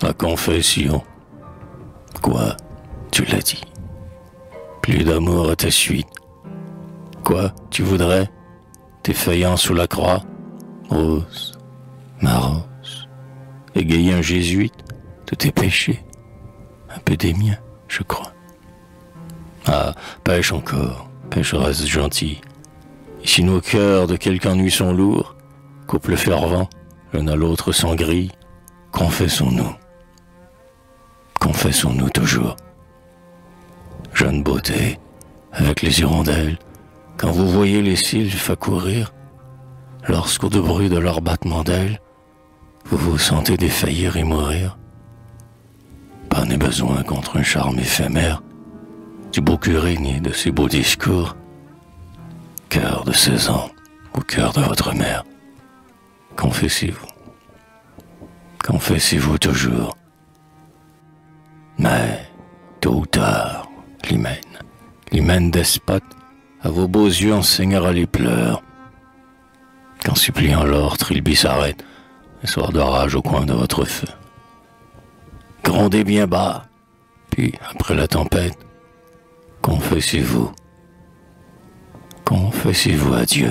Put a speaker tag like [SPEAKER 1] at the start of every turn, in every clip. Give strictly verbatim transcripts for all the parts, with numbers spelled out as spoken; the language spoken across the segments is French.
[SPEAKER 1] Ma confession. Quoi? Tu l'as dit. Plus d'amour à ta suite. Quoi? Tu voudrais? Défaillant sous la croix? Rose, ma rose, égayer un jésuite de tes péchés. Un peu des miens, je crois. Ah, pêche encore, pêcheresse gentille. Et si nos cœurs de quelque ennui sont lourds, couple fervent, l'un à l'autre sans grille, confessons-nous. Confessons-nous toujours. Jeune beauté, avec les hirondelles, quand vous voyez les sylphes accourir, lorsqu'au de bruit de leur battement d'ailes, vous vous sentez défaillir et mourir, pas n'est besoin contre un charme éphémère, du beau curé ni de ses beaux discours. Cœur de seize ans, au cœur de votre mère, confessez-vous. Confessez-vous toujours. Mais, tôt ou tard, l'hymen, l'hymen despote, à vos beaux yeux enseignera les pleurs. Quand suppliant l'or, Trilby s'arrête, un soir d'orage au coin de votre feu. Grondez bien bas, puis, après la tempête, confessez-vous. Confessez-vous à Dieu.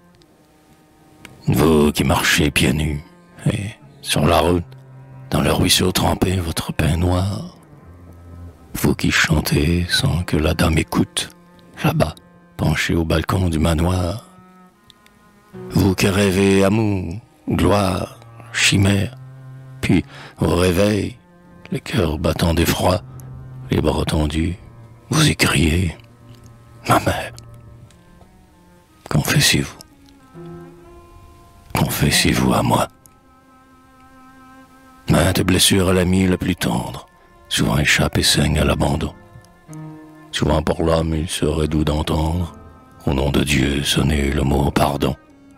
[SPEAKER 1] Vous qui marchez pieds nus, et sur la route, dans le ruisseau trempé, votre pain noir. Vous qui chantez sans que la dame écoute, là-bas, penché au balcon du manoir. Vous qui rêvez amour, gloire, chimère, puis au réveil, le cœur battant d'effroi, les bras tendus, vous y criez, ma mère. Confessez-vous. Confessez-vous à moi. Maintes blessures à l'ami le plus tendre, souvent échappe et saigne à l'abandon. Souvent pour l'homme il serait doux d'entendre, au nom de Dieu, sonner le mot pardon.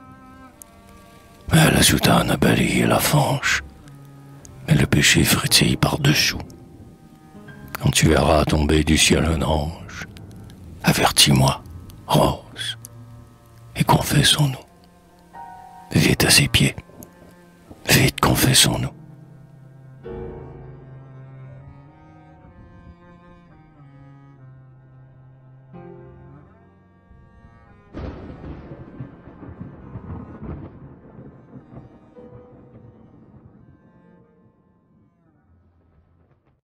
[SPEAKER 1] Mais la soutane a balayé la fange, mais le péché frétille par-dessous. Quand tu verras tomber du ciel un ange, avertis-moi, Rose, et confessons-nous. Vite à ses pieds, vite confessons-nous.